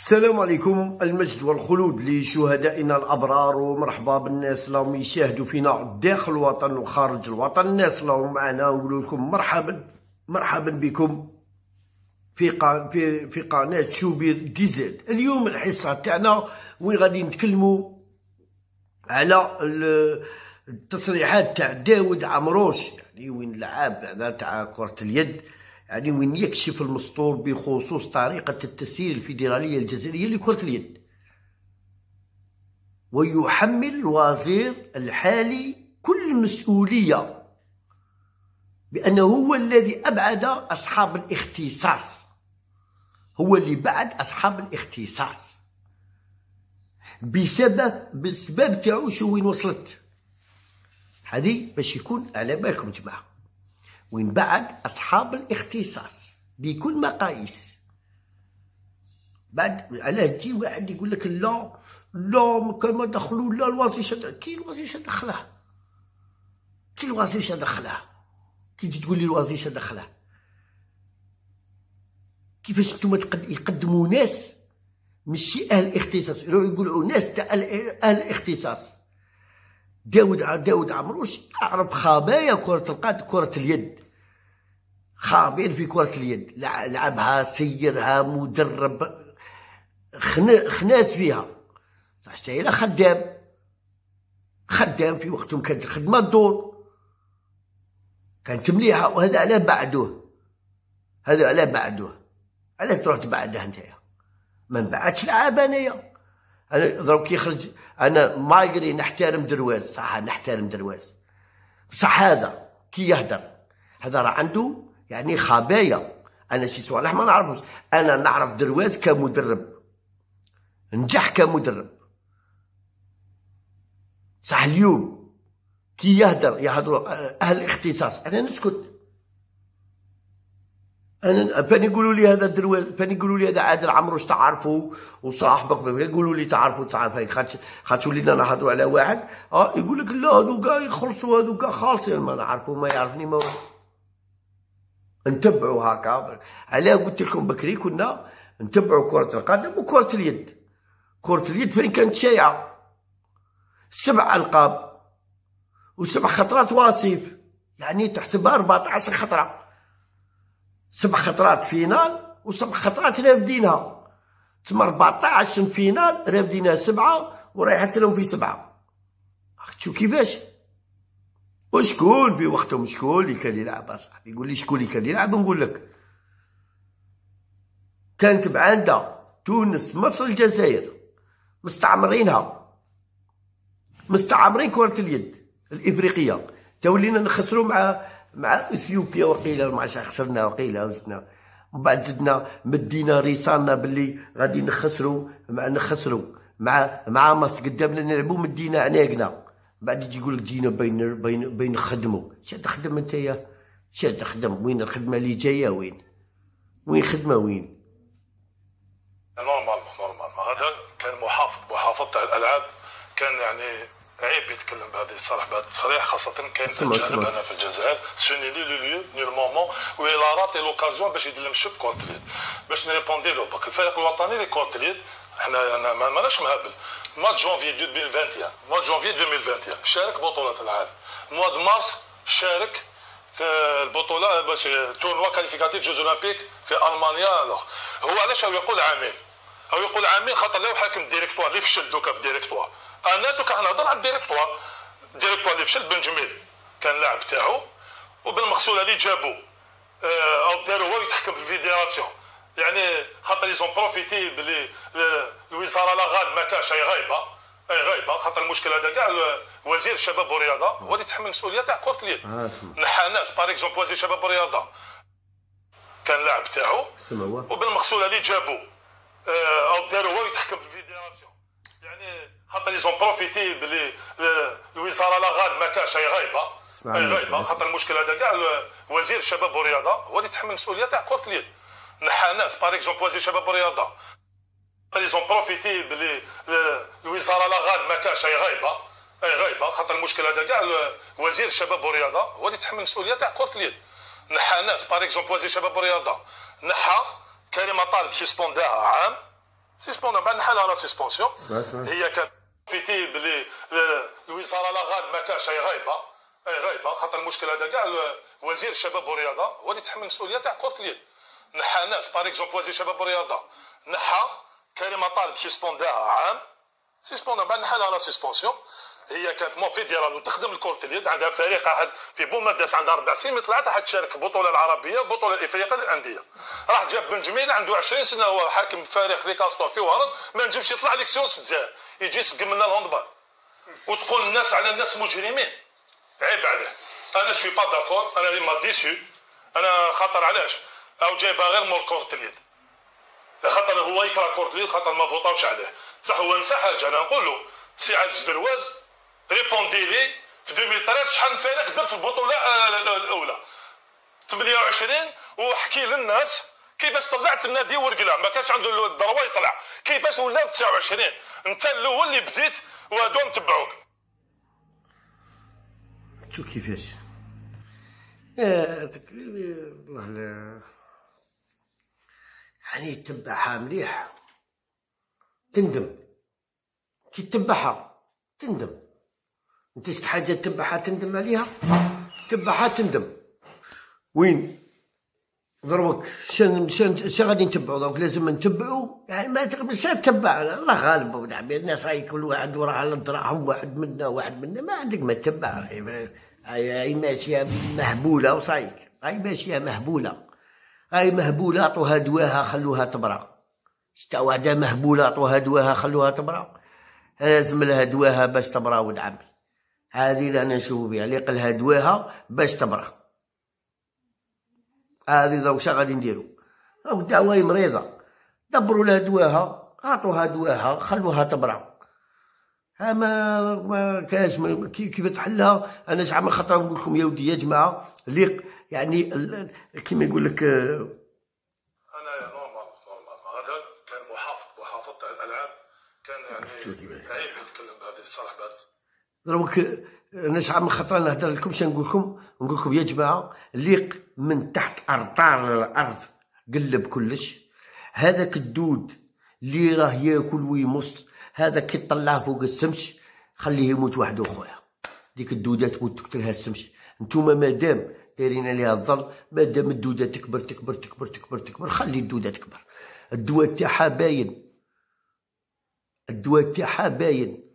السلام عليكم، المجد والخلود لشهدائنا الأبرار، ومرحبا بالناس اللي راهم يشاهدوا فينا داخل الوطن وخارج الوطن. الناس اللي راهم معنا نقول لكم مرحبا بكم في قناة شوبير دي زد. اليوم الحصة تاعنا وين غادي نتكلموا على التصريحات تاع داود عمروش، يعني وين لعاب هذا تاع كرة اليد، يعني وين يكشف المسطور بخصوص طريقة التسيير الفيدرالية الجزائرية لكرة اليد، ويحمل الوزير الحالي كل المسؤولية بأنه هو الذي أبعد أصحاب الاختصاص، هو اللي بعد أصحاب الاختصاص بالسبب تاعو. شو وين وصلت هذه باش يكون على بالكم جماعة، وين بعد أصحاب الاختصاص بكل مقاييس. بعد علاه تجي واحد يقول لك لا كان ما دخلوا لا الوزير، كي الوزير دخله، كي الوزير دخله، كي تجي تقول لي الوزير دخله، كيفاش نتوما يقدموا ناس ماشي اهل اختصاص، يقولوا ناس تاع اهل اختصاص. داود عمروش يعرف خبايا كرة اليد، خابين في كرة اليد، لعبها، سيرها، مدرب، خناس فيها، صح سايله خدام في وقتهم، كانت الخدمة الدور، كانت مليحة. وهذا علاه بعدوه، علاه تروح تبعده نتايا؟ ما نبعدش لعاب انايا، انا دروك يخرج، انا مايغري نحترم درواز، صح نحترم درواز، بصح هذا كي يهدر هذا راه عنده يعني خبايا. انا شي صوالح ما نعرفوش، انا نعرف درواز كمدرب، نجح كمدرب، صح اليوم كي يهدروا اهل الاختصاص انا نسكت. انا فين يقولوا لي هذا درواز، فين يقولوا لي هذا عادل عمروش تعرفوا وصاحبك، يقولوا لي تعرفوا خاطش ولينا نهضروا على واحد يقول لك لا هذوكا يخلصوا، هذوكا خالصين، ما نعرفوا، ما يعرفني ما نتبعوا هكا. علاه قلت لكم بكري كنا نتبعوا كرة القدم وكرة اليد. كرة اليد فين كانت شايعة، 7 ألقاب و7 خطرات واصيف، يعني تحسبها 14 خطرة، 7 خطرات فينال و7 خطرات رافدينها، تما 14 فينال رافدينها 7 ورايحت لهم في 7. شوف كيفاش، وشكون في وقتهم، شكون اللي كان يلعب اصاحبي؟ يقول لي شكون اللي كان يلعب، نقول لك كانت بعندها تونس، مصر، الجزائر، مستعمرين كرة اليد الإفريقية. تولينا نخسروا مع اثيوبيا، وقيله ما عرفتش خسرنا، وقيله وزدنا، ومن بعد زدنا مدينا رسالنا باللي غادي نخسروا مع مصر، قدامنا نلعبوا، مدينا عناقنا. بعد يجي يقول لك جينا بين نخدموا. شاد تخدم نتايا، شاد تخدم؟ وين الخدمه اللي جايه؟ وين خدمه؟ وين نورمال هذا كان محافظ تاع الالعاب، كان يعني عيب يتكلم بهذه التصريح، خاصه كاين اجانب هنا في الجزائر. سوني لو مومون و لا راتي لوكازيون باش يدير لهم شوف كره اليد، باش نريبوندي له. دونك الفريق الوطني لكره اليد احنا ماناش مهبل. موا جونفي 2021 شارك بطولة العالم، موا دو مارس شارك في البطولة باش تورنوا كاليفيكاتيف جوز اولمبيك في المانيا. هو علاش يقول عامين خاطر له حاكم الديريكتوار اللي فشل دوكا في الديريكتوار. انا دوكا نهضر على الديريكتوار اللي فشل. بن جميل كان لاعب تاعو، وبن مغسول اللي جابو او دارو هو يتحكم في الفيدراسيون، يعني خاطر لي زون بروفيتي بلي الوزاره لا غاد ما كاش، اي غايبه خاطر المشكل هذا كاع وزير الشباب والرياضه هو اللي يتحمل المسؤوليه تاع كره اليد. نحى ناس باغ اكزومبل وزير الشباب والرياضه كان لاعب تاعو، وبن مغسول اللي جابو او دارو هو يتحكم في الفيدراسيون، يعني خاطر لي زون بروفيتي بلي الوزاره لا غاد ما كاش، اي غايبه خاطر المشكل هذا كاع وزير الشباب والرياضه هو اللي يتحمل المسؤوليه تاع كره اليد. نحى ناس باغ اكزومبل وزير الشباب والرياضه لي زون بروفيتي بلي الوزاره لا غاد ما كاش، اي غايبه خاطر المشكل هذا كاع وزير الشباب والرياضه هو اللي يتحمل المسؤوليه تاع كره اليد. نحى ناس باغ اكزومبل وزير الشباب والرياضه نحى كريمه طالب سسبونداها عام سيسبوند بعد نحل على سيسبونسيون. هي كانت فيتي بلي الوزاره لا غاد ما كانش غايبه خاطر المشكل هذا كاع وزير الشباب والرياضه هو اللي تحمل المسؤوليه تاع كره اليد. نحى ناس باغ اكزومبل وزير الشباب والرياضه نحى كريمه طالب سيسبونداها عام سيسبوند بعد نحل على سيسبونسيون. هي كانت فيدرال وتخدم كره اليد عندها فريق واحد في بومرداس عندها 4 سنين طلعت راح تشارك في البطوله العربيه البطوله الافريقيه للانديه. راح جاب بن جميل عنده 20 سنه هو حاكم فريق لي كاستور في وهران ما نجمش يطلع ليكسيونس في الجزائر يجي يسقم لنا الهوندبال وتقول الناس على الناس مجرمين. عيب عليه. انا شوي با داكور انا اللي ما ديسو انا خاطر علاش او جايبها غير مور كره اليد خاطر هو يكره كره اليد خاطر ما فوطاوش عليه. بصح هو نسى حاجه انا نقول له سي عزيز درواز ريبوندي لي في 2013 شحال من فريق دار في البطوله الاولى 28 وحكي للناس كيفاش طلعت النادي ورقله ما كانش عنده الدروه يطلع كيفاش ولا 29 انت الاول اللي بديت وهادو نتبعوك. شوف كيفاش والله لا يعني تتبعها مليح تندم كي تتبعها تندم. انت شفت حاجه تتبعها تندم عليها تتبعها تندم. وين ضربك شن غادي نتبعوا دونك لازم نتبعوا يعني ما تقبلش تتبع الله غالب ودعبي الناس راهي كل واحد وراه على دراهم واحد منا ما عندك ما تتبع هاي ماشيه مهبوله وصايك هاي ماشيه مهبوله هاي مهبوله عطوها دواها خلوها تبرا شتا وحده مهبوله عطوها دواها خلوها تبرا لازم لها دواها باش تبرا ولد عمي. هذه اللي انا نشوف بها اللي قالها دواها باش تبرا هذه دروك شا غادي نديرو دروك دعوة مريضة دبروا لها دواها عطوها دواها خلوها تبرع. ها ما كاش كيف تحلها. انا شحال من خطره نقول لكم يا ودي يا جماعه اللي يعني كيما يقول لك انا نورمال هذا كان محافظ تاع الالعاب كان يعني عيب يتكلم بهذه الصراحه بهذا دروك انا شحال من خطره نهضر لكم شنو نقول لكم يا جماعه اللي من تحت ارطار الارض قلب كلش. هذاك الدود اللي راه ياكل ويمص هذا كي طلعه فوق السمش خليه يموت وحده خويا. ديك الدوده تموت تقتلها السمش. نتوما مادام دايرين عليها الظل مادام الدوده تكبر تكبر تكبر تكبر تكبر خلي الدوده تكبر. الدواء تاعها باين الدواء تاعها باين.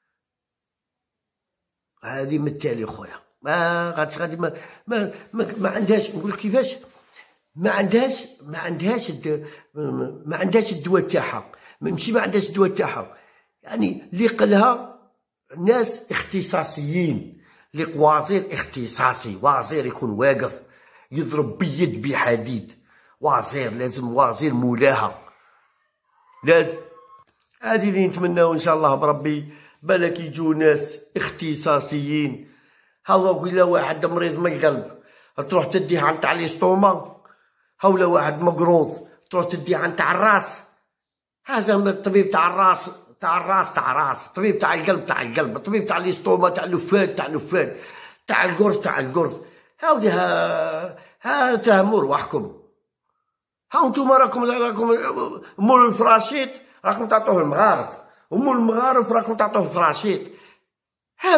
هذه من التالي خويا ما غادي ما عندهاش نقول كيفاش ما عندهاش الدواء تاعها ماشي ما عندهاش الدواء تاعها يعني اللي قالها ناس اختصاصيين اللي وزير اختصاصي وزير يكون واقف يضرب بيد بحديد وزير لازم وزير مولاها لازم. هذه اللي نتمناو ان شاء الله بربي بالك يجوا ناس اختصاصيين. هاو ولا واحد مريض من القلب تروح تديه عن تاع ليستوما هاولا واحد مقروض تروح تديه عن تاع الراس. هذا الطبيب تاع الراس الطبيب تاع القلب الطبيب تاع ليستوما تاع اللفات تاع القرص هاودي ها تهموا رواحكم. ها انتوما راكم مول الفراشيط راكم تعطوه المغارف ومول المغارف راكم تعطوه الفراشيط. ها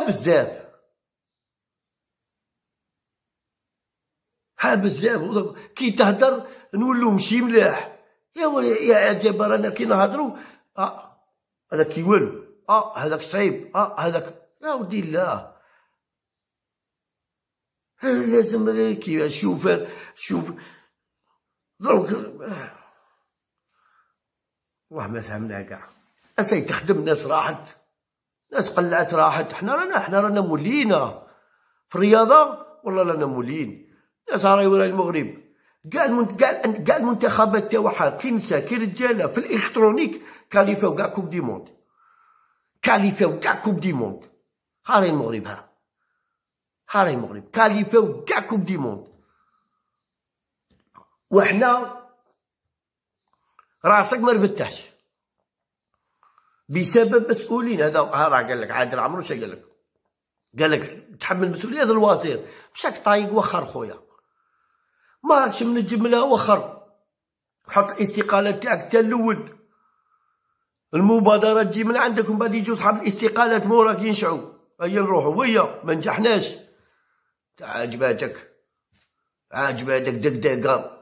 بزاف كي تهدر نولو مشي ملاح يا جبر. انا كي نهضرو هذاك كي والو هذاك صعيب هذاك يا ودي الله لازم كي شوف دروك والله ما فهمنا كاع. اساي تخدم ناس راحت ناس قلعت راحت. حنا رانا مولينا في الرياضه والله رانا مولين. ناس راهي ولا المغرب كاع المنتخبات تاعها كي نساء كي رجاله في الالكترونيك كاليفاو كاع كوب دي موند هاراي المغرب كاليفاو كاع كوب دي موند. وحنا راسك ما ربتهش بسبب مسؤولين. هذا راه قال لك عادل عمرو شا قال لك تحمل المسؤوليه هذا الوزير مشاك طايق وخر خويا ما راكش منجم لها وخر حط الاستقاله تاعك تا الاول المبادرة تجي من عندك ومن بعد يجوا صحاب الاستقالات موراك ينشعوا. هيا نروحوا ويا ما نجحناش. عجباتك دقدقة